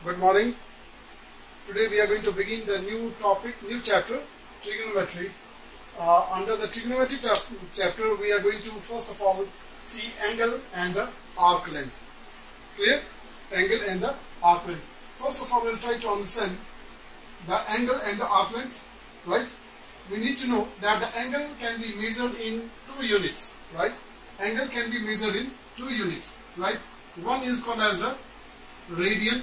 Good morning. Today we are going to begin the new topic, new chapter, trigonometry. Under the trigonometry chapter, we are going to first of all see angle and the arc length. Clear? Angle and the arc length. First of all, we will try to understand the angle and the arc length. Right? We need to know that the angle can be measured in 2 units. Right? Angle can be measured in 2 units. Right? One is called as the radian.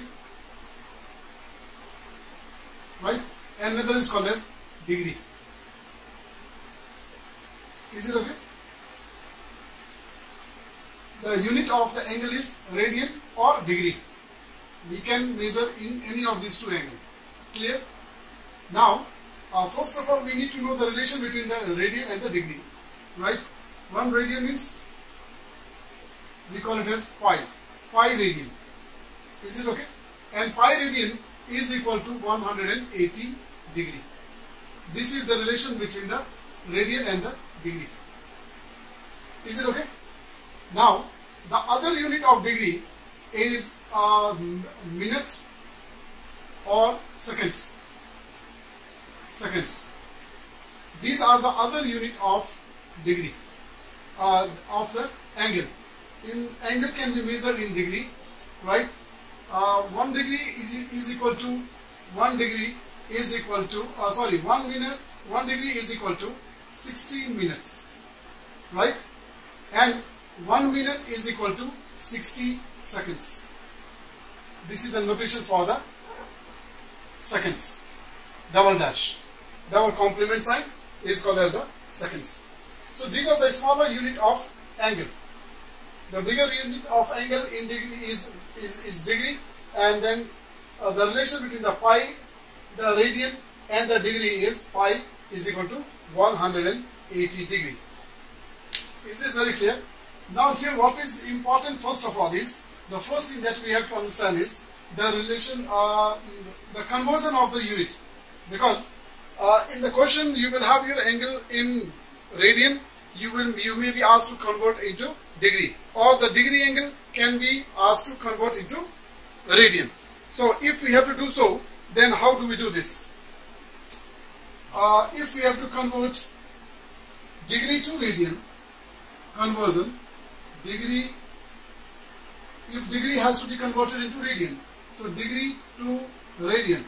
Right? Another is called as degree. Is it okay? The unit of the angle is radian or degree. We can measure in any of these 2 angles. Clear? Now, first of all, we need to know the relation between the radian and the degree. Right? 1 radian means we call it as pi. Pi radian. Is it okay? And pi radian is equal to 180 degree. This is the relation between the radian and the degree. Is it okay? Now, the other unit of degree is minute or seconds. Seconds. These are the other unit of degree, of the angle. Angle can be measured in degree, right? 1 degree is equal to 1 degree is equal to 1 minute. 1 degree is equal to 60 minutes, right? And 1 minute is equal to 60 seconds. This is the notation for the seconds. Double dash, double complement sign is called as the seconds. So these are the smaller unit of angle. The bigger unit of angle in degree is degree, and then the relation between the pi, the radian and the degree is pi is equal to 180 degree. Is this very clear? Now here what is important first of all is, the first thing that we have to understand is the relation, the conversion of the unit. Because in the question you will have your angle in radian, you may be asked to convert into degree, or the degree angle can be asked to convert into radian. So if we have to do so, then how do we do this? If we have to convert degree to radian, conversion, degree, if degree has to be converted into radian, so degree to radian.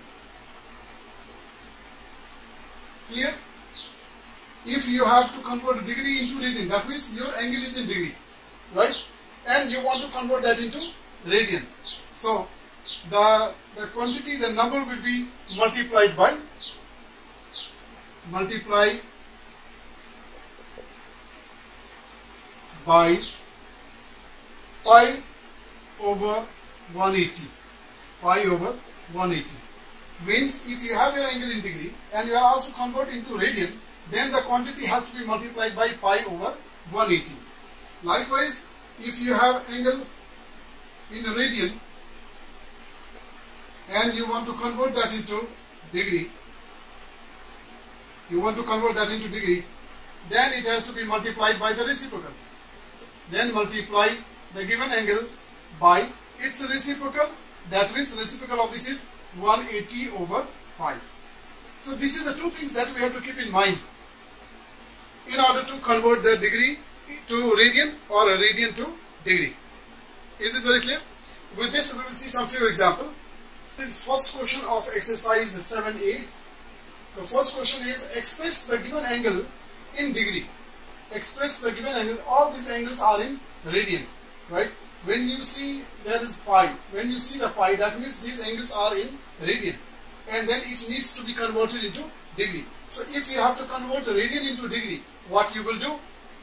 Clear? If you have to convert degree into radian, that means your angle is in degree, right? And you want to convert that into radian. So the quantity, the number will be multiplied by pi over 180. Pi over 180 means if you have your angle in degree and you are asked to convert into radian, then the quantity has to be multiplied by pi over 180. Likewise, if you have angle in radian and you want to convert that into degree, then it has to be multiplied by the reciprocal. Then multiply the given angle by its reciprocal. That means reciprocal of this is 180 over pi. So this is the 2 things that we have to keep in mind in order to convert the degree to radian or a radian to degree. Is this very clear? With this we will see some few examples. This is first question of exercise 7A. The first question is, express the given angle in degree. Express the given angle. All these angles are in radian, right? When you see there is pi, when you see the pi, that means these angles are in radian, and then it needs to be converted into degree. So if you have to convert radian into degree, what you will do?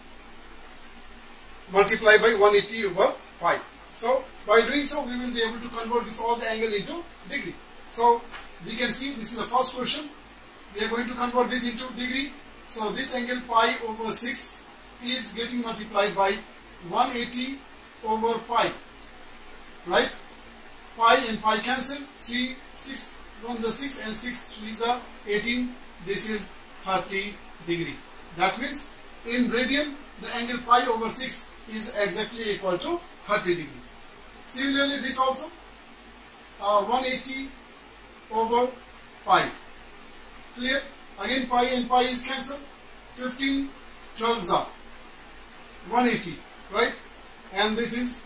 Multiply by 180 over pi. So by doing so, we will be able to convert this all the angle into degree. So we can see this is the first question. We are going to convert this into degree. So this angle pi over 6 is getting multiplied by 180 over pi, right? Pi and pi cancel. 3, 6, 1 is 6 and 6, 3 is 18. This is 30 degree. That means in radian, the angle pi over 6 is exactly equal to 30 degree. Similarly, this also. 180 over pi. Clear? Again pi and pi is cancelled. 15 12s are 180, right? And this is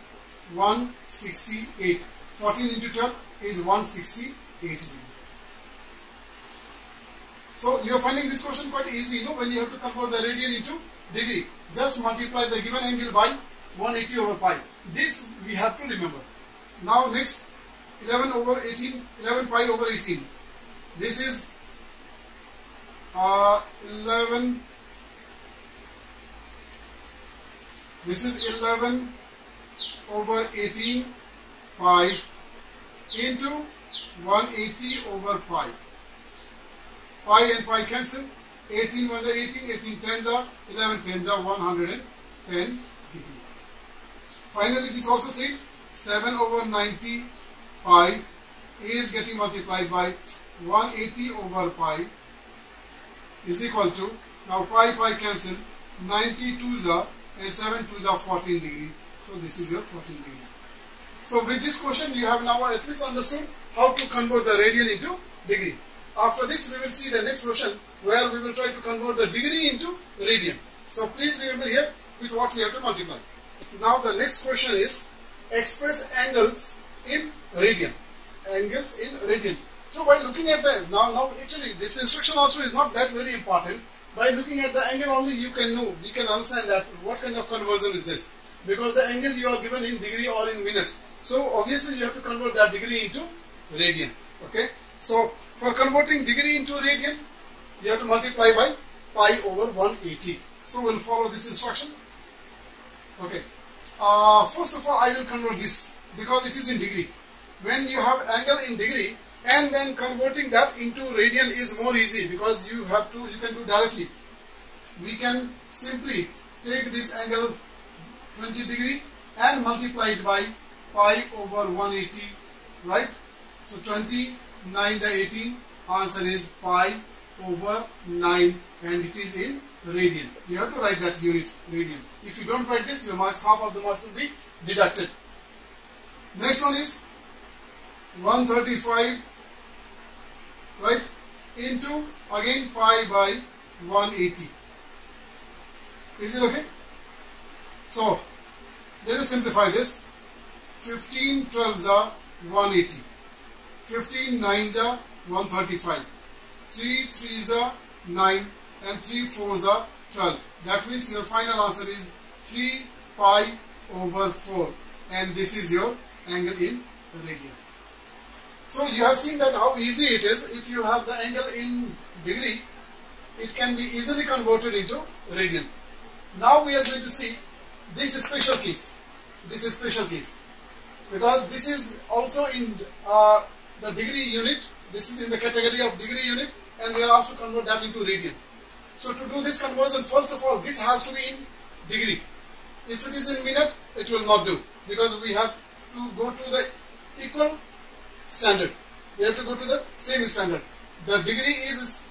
168. 14 into 12 is 168 degree. So you are finding this question quite easy, you know, when you have to convert the radian into degree. Just multiply the given angle by 180 over pi. This we have to remember. Now next, 11 over 18, 11 pi over 18. This is 11. This is 11 over 18 pi into 180 over pi. Pi and pi cancel. 18 1 are 18, 18 tens are 11 tens are 110 degree. Finally, this also same. 7 over 90 pi is getting multiplied by 180 over pi is equal to, now pi cancel, 90 2s are and 7 2s are 14 degree. So this is your 14 degree. So with this question you have now at least understood how to convert the radian into degree. After this we will see the next question where we will try to convert the degree into radian. So please remember here with what we have to multiply. Now the next question is express angles in radian. Angles in radian. So by looking at the, now actually this instruction also is not that very important. By looking at the angle only you can know, we can understand that what kind of conversion is this. Because the angle you are given in degree or in minutes. So obviously you have to convert that degree into radian. Okay. So for converting degree into radian, you have to multiply by pi over 180. So we'll follow this instruction. Okay. First of all, I will convert this because it is in degree. When you have angle in degree and then converting that into radian is more easy because you can do directly. We can simply take this angle 20 degree and multiply it by pi over 180, right? So 20 9s are 18. Answer is pi over 9 and it is in radian. You have to write that unit radian. If you don't write this, your marks, half of the marks will be deducted. Next one is 135, right, into again pi by 180. Is it okay? So let us simplify this. 15 12s are 180. 15 9s are 135. 3 3s are 9 and 3 4s are 12. That means your final answer is 3 pi over 4 and this is your angle in radian. So you have seen that how easy it is. If you have the angle in degree, it can be easily converted into radian. Now we are going to see this is special case. This is special case because this is also in the degree unit. This is in the category of degree unit and we are asked to convert that into radian. So to do this conversion, first of all, this has to be in degree. If it is in minute, it will not do because we have to go to the equal standard. We have to go to the same standard. The degree is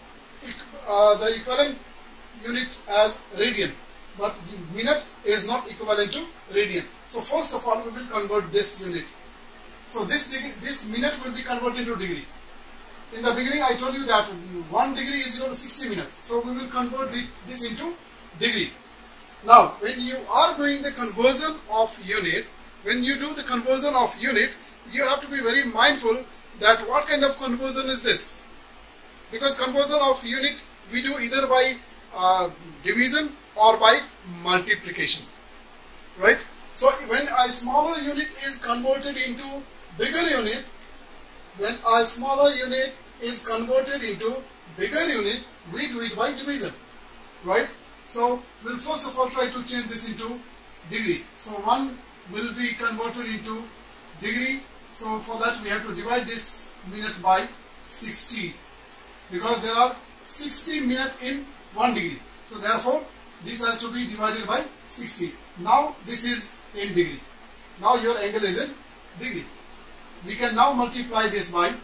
the equivalent unit as radian, but the minute is not equivalent to radian. So first of all, we will convert this unit. So this minute will be converted to degree. In the beginning, I told you that 1 degree is equal to 60 minutes. So we will convert this into degree. Now, when you are doing the conversion of unit, when you do the conversion of unit, you have to be very mindful that what kind of conversion is this. Because conversion of unit, we do either by division or by multiplication. Right? So when a smaller unit is converted into bigger unit, when a smaller unit is converted into bigger unit, we do it by division, right? So we'll first of all try to change this into degree. So 1 will be converted into degree. So for that we have to divide this minute by 60 because there are 60 minutes in 1 degree. So therefore this has to be divided by 60. Now this is in degree. Now your angle is in degree. We can now multiply this by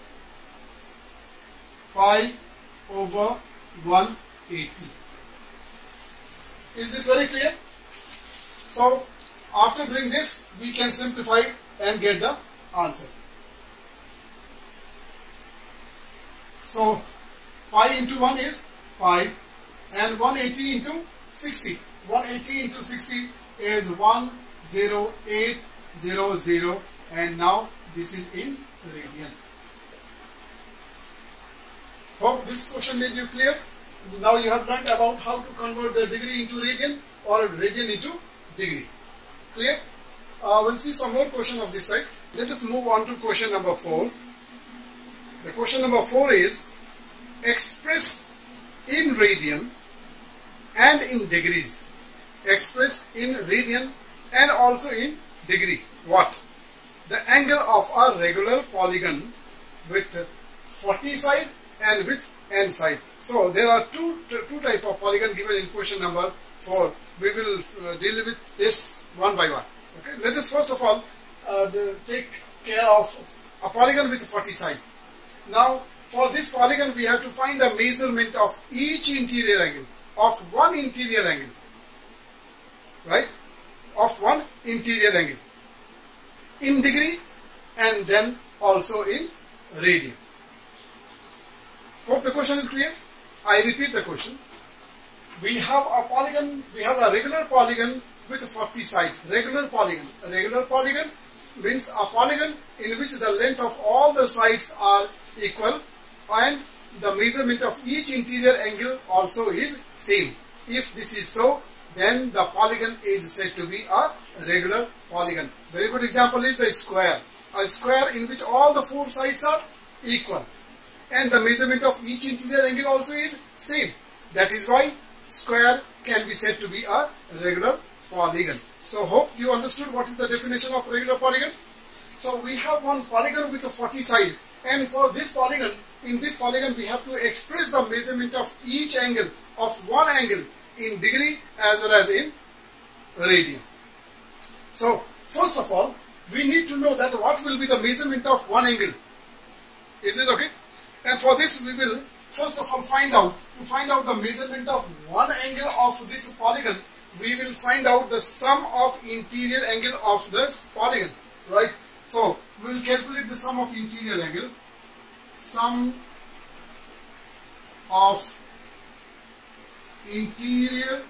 pi over 180. Is this very clear? So after doing this, we can simplify and get the answer. So pi into 1 is pi, and 180 into 60. 180 into 60 is 10800, and now this is in radian. Hope this question made you clear. Now you have learned about how to convert the degree into radian or radian into degree. Clear? We'll see some more question of this type. Let us move on to question number 4. The question number 4 is express in radian and in degrees. Express in radian and also in degree. What? The angle of a regular polygon with 40 side and with n side. So there are two type of polygon given in question number 4. We will deal with this one by one. Okay. Let us first of all take care of a polygon with 40 side. Now for this polygon we have to find the measurement of each interior angle, of one interior angle, right? Of one interior angle in degree and then also in radian. Hope the question is clear. I repeat the question. We have a polygon, we have a regular polygon with 40 side. Regular polygon. A regular polygon means a polygon in which the length of all the sides are equal and the measurement of each interior angle also is same. If this is so, then the polygon is said to be a regular polygon. Very good example is the square. A square in which all the four sides are equal and the measurement of each interior angle also is same. That is why square can be said to be a regular polygon. So hope you understood what is the definition of regular polygon. So we have one polygon with a 40 side, and for this polygon, in this polygon we have to express the measurement of each angle, of one angle in degree as well as in radian. So first of all we need to know that what will be the measurement of one angle. Is it okay? And for this we will first of all find out the measurement of one angle of this polygon. We will find out the sum of interior angle of this polygon, right? So we will calculate the sum of interior angle. Sum of interior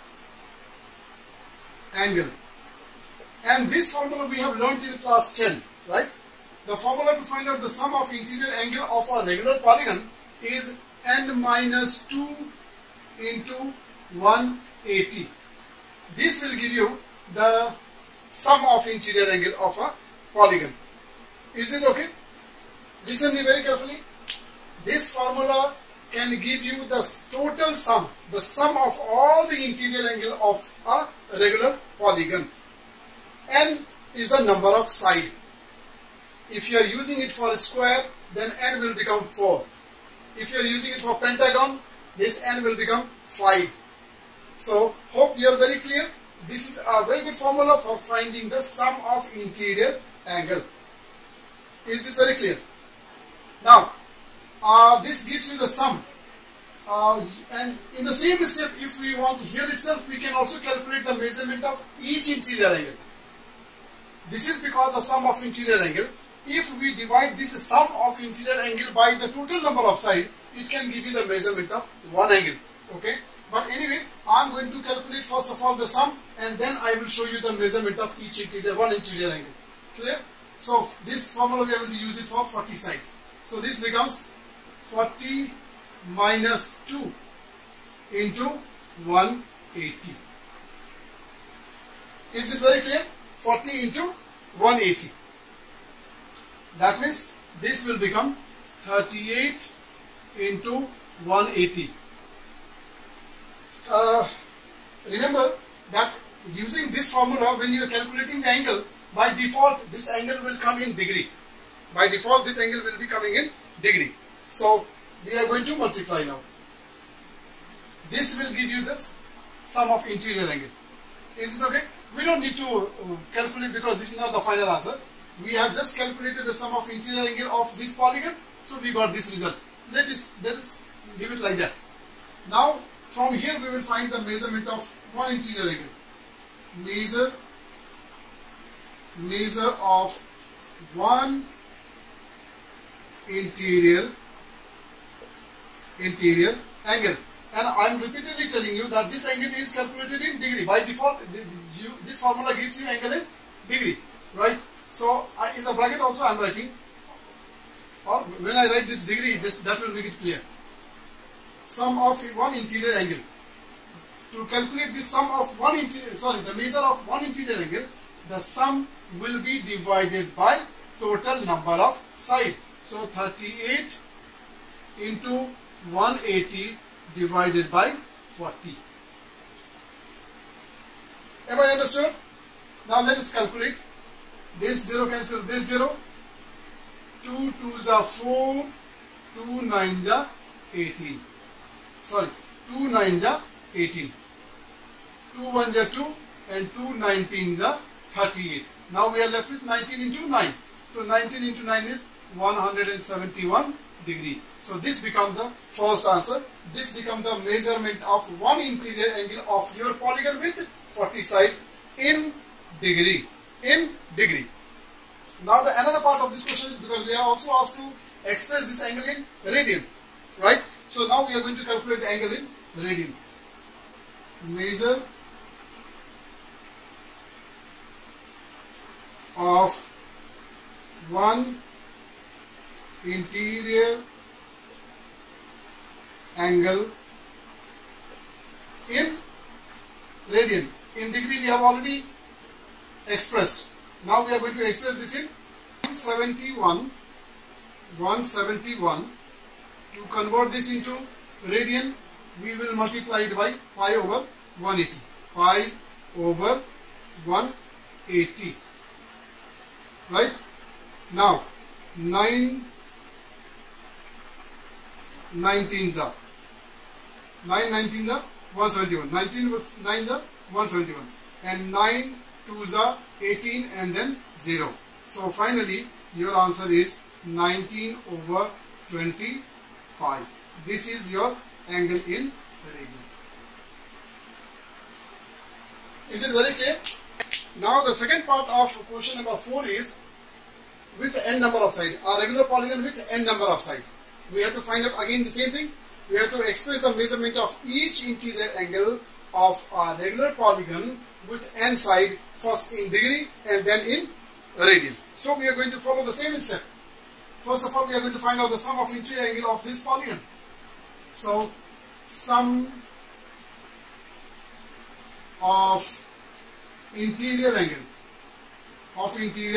angle, and this formula we have learned in class 10, right? The formula to find out the sum of interior angle of a regular polygon is n minus 2 into 180. This will give you the sum of interior angle of a polygon. Is it okay? Listen me very carefully. This formula can give you the total sum, the sum of all the interior angle of a regular polygon. N is the number of side. If you are using it for a square, then n will become 4. If you are using it for pentagon, this n will become 5. So hope you are very clear. This is a very good formula for finding the sum of interior angle. Is this very clear? Now this gives you the sum, and in the same step, if we want here itself, we can also calculate the measurement of each interior angle. This is because the sum of interior angle, if we divide this sum of interior angle by the total number of side, it can give you the measurement of one angle. Okay, but anyway, I am going to calculate first of all the sum, and then I will show you the measurement of each interior, one interior angle. Clear? So this formula we are going to use it for 40 sides. So this becomes 40 minus 2 into 180. Is this very clear? 40 into 180. That means this will become 38 into 180. Remember that using this formula, when you are calculating the angle, by default this angle will come in degree. By default this angle will be coming in degree. So we are going to multiply now. This will give you this sum of interior angle. Is this okay? We don't need to calculate because this is not the final answer. We have just calculated the sum of interior angle of this polygon. So we got this result. Let us leave it like that. Now from here we will find the measurement of one interior angle. Measure of one interior interior angle. And I am repeatedly telling you that this angle is calculated in degree. By default, this formula gives you angle in degree, right? So in the bracket also I am writing, or when I write this degree, that will make it clear. Sum of one interior angle. To calculate the sum of the measure of one interior angle, the sum will be divided by total number of side. So 38 into 180 divided by 40. Have I understood? Now let us calculate. This 0 cancel this 0. 2 2s are 4, 2 9s are 18. Sorry, 2 9s are 18. 2 1s are 2 and 2 19s are 38. Now we are left with 19 into 9. So 19 into 9 is 171 degree. So this becomes the first answer. This becomes the measurement of one interior angle of your polygon with 40 side in degree. In degree. Now the another part of this question is, because we are also asked to express this angle in radian, right? So now we are going to calculate the angle in radian. Measure of one interior angle in radian. In degree we have already expressed. Now we are going to express this in 171. To convert this into radian, we will multiply it by pi over 180. Pi over 180. Right? Now 9 19s are 171. 19 9s are 171. And 9 2s are 18 and then 0. So finally your answer is 19 over 20 pi. This is your angle in radian. Is it very clear? Now the second part of question number 4 is, with n number of side, a regular polygon with n number of side. We have to find out again the same thing. We have to express the measurement of each interior angle of a regular polygon with n side, first in degree and then in radian. So we are going to follow the same step. First of all, we are going to find out the sum of interior angle of this polygon. So sum of interior angle of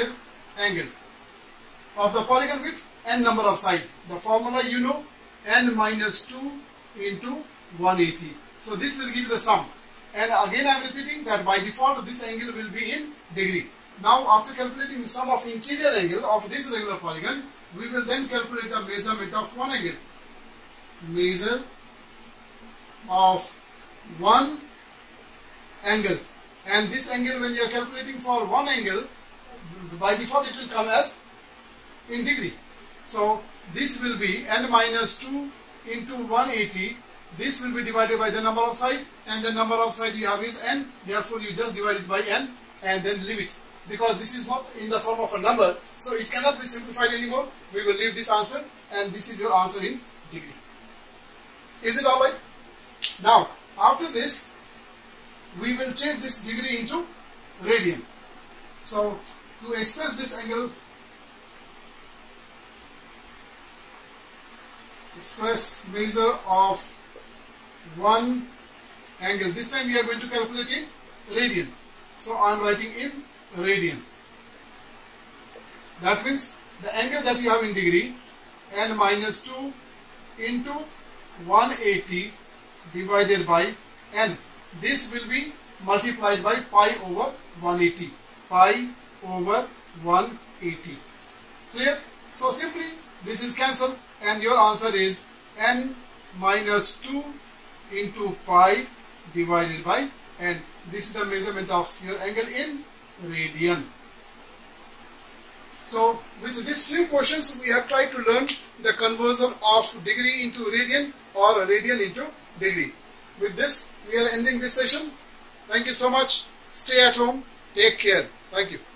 the polygon with n number of side. The formula you know, n minus 2 into 180. So this will give you the sum. And again I am repeating that by default this angle will be in degree. Now after calculating the sum of interior angle of this regular polygon, we will then calculate the measurement of one angle. Measure of one angle. And this angle, when you are calculating for one angle, by default it will come as in degree. So this will be n minus 2 into 180. This will be divided by the number of side, and the number of side you have is n. Therefore you just divide it by n and then leave it. Because this is not in the form of a number, so it cannot be simplified anymore. We will leave this answer, and this is your answer in degree. Is it alright? Now after this, we will change this degree into radian. So to express this angle, express measure of one angle. This time we are going to calculate in radian. So I am writing in radian. That means the angle that you have in degree, n minus 2 into 180 divided by n. This will be multiplied by pi over 180. Pi over 180. Clear? So simply this is cancelled and your answer is n minus 2 into pi divided by n. This is the measurement of your angle in radian. So with these few questions we have tried to learn the conversion of degree into radian or radian into degree. With this we are ending this session. Thank you so much. Stay at home. Take care. Thank you.